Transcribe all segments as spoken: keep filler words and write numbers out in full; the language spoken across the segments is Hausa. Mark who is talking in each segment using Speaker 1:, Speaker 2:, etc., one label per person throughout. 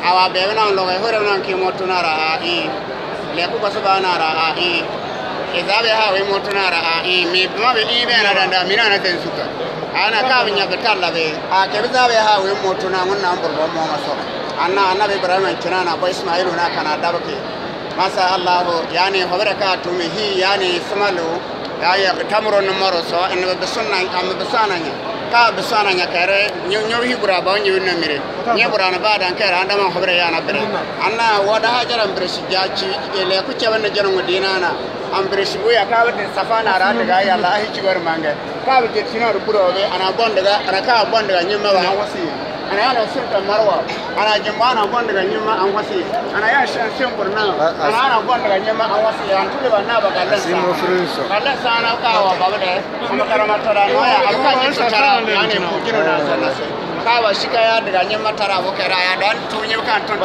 Speaker 1: awa be na lo ga hore na ki motunara a i le ku ko subhanara a i izabe ha we motunara a i mi ma be i be na da mina na ten suka ana ka binya betalla be a ke bizabe ha we motuna mun na mbur bo mo maso anna annabi ibrahim kinana bo ismailu na kana dabake masa allah yani hobaraka to mi hi yani samalu ya ya tamro no maro so en be sunna am be sananya ka be sananya kare nyo nyo hi bura ba nyo na mire nyo bura na ba dan kare anda ma hobare ya na bere anna wada hajaran bere shi jaci ele ku ce wannan jaran wadina na am bere shi boya ka wadin safana ra daga ya allah hi ci bar manga ka be tina ru bura be ana bon daga ana ka bon daga nyo ma ba an wasi ana yana sirta marwa ana jambana gon daga nyima an wasi ana ya shan shin burna ana ana gon daga nyima an wasi an tule ba na ba kallan simo friso kallan sana kawa baba da kuma karama tara no ya alka ji tara yani ko kiro na sana kawa shikaya daga nyima tara ko kera ya dan tunyi kan ton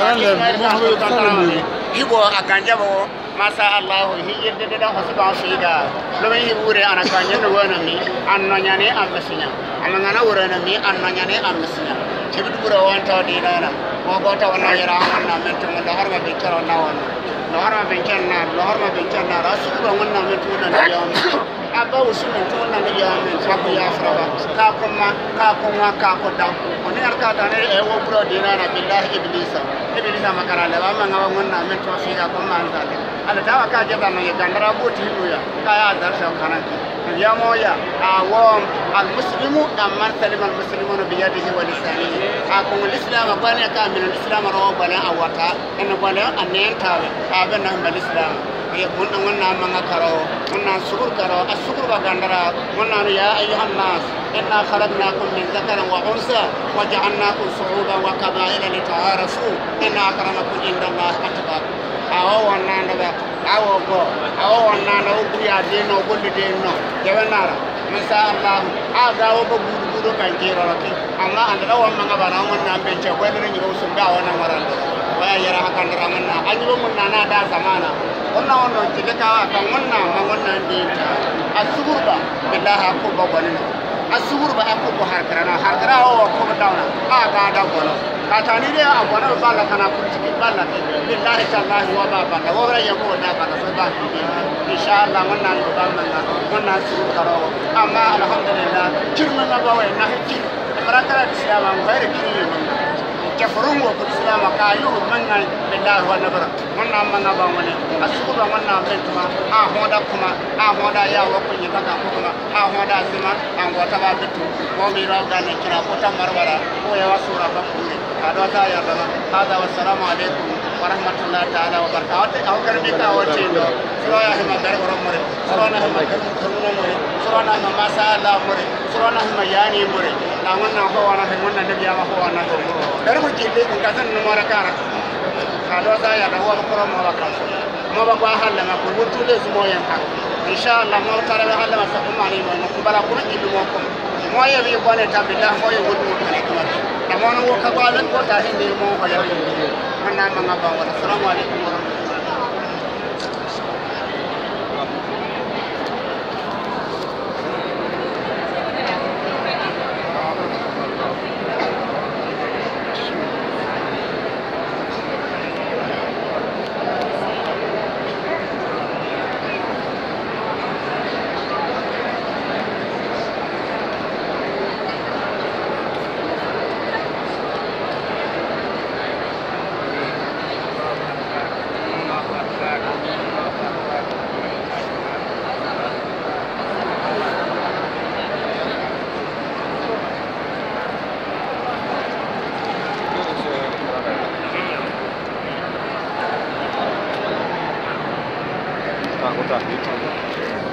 Speaker 1: ta hibo akanja bo masa allah hi yedde da hasiba shiga lo mi hibure ana kanya no wana mi anno nyane amasinya amana wurana mi anno nyane amasinya Cibit pura wanta di nana, mau kota wana yara wana mentu menda harma bicara wana wana, harma bicara wana, harma bicara wana, rasul pura wana mentu wana jam, apa usul mentu wana jam, siapa ya seraba, kakuma, kakuma, kakoda, oni arka tane ewo pura di nana bilah iblisa, iblisa makara lewa mengawa wana mentu asiga kumanzali, ada tawa kaje tano ye gandara buti luya, kaya azar shaukanaki. يا مويا عوام المسلم أمر سلم المسلمون بيده ولسانه أكون الإسلام بنا كامل الإسلام رواه بنا أوتا إن بنا أنين تابع أبنا هم الإسلام يكون أمنا من كرو منا سكر كرو السكر بعندنا منا يا أيها الناس إنا خلقناكم من ذكر وأنثى وجعلناكم شعوبا وقبائل لتعارفوا إن أكرمكم عند الله أتقاكم awo wananda ba awo go awo wananda o buya de no golde de no jebenara masa allah aga wo go gudu gudu kan jiro rake amma anda rawa manga bana mon na benche ko le ni ro sunda wana marande waya yara hakan ramanna anyi bo mun na da zamana wannan wannan kide ka kan wannan ma wannan de asuburba billahi ko ba wani asuburba ko ko har karana har karawo ko dawna aga da gono katani de abona bala kana kurti bala billahi tallahi wa baba da wora yako da bala so ba inshallah wannan ba manna wannan su karo amma alhamdulillah kirma na bawa na hikki barakara islam an bayar kirma manna kafurun wa islam ka yu manna billahi wa nabara wannan manna ba wani asuba wannan bentuma a hoda kuma a hoda ya wa kunyi baka kuma a hoda zima an wata ba bitu ko mi rawa ne kira ko tamarwara ko ya wasura ba kuma adota ya dana hada wassalamu alaikum warahmatullahi ta'ala wabarakatuh aw karmika watindo suraya hima dargoro more surana hima karmuno more surana hima masala more surana hima yani more na wannan ko wana he wannan nabi ya ko wana ko darbu jille ko kasan no marakara adota ya da wa ko mo waka mo ba ko halla ma ko wutule zumo yan ha inshallah mo tara be halla ma sa ko mani mo ko bara ko ibi mo ko mo ye bi ko ne tabillah mo ye wudu ko ne ko namono wo ka ba lan ko ta hindi mo ko yaw mana mga bawal assalamu alaikum warahmatullahi
Speaker 2: Tá, tá.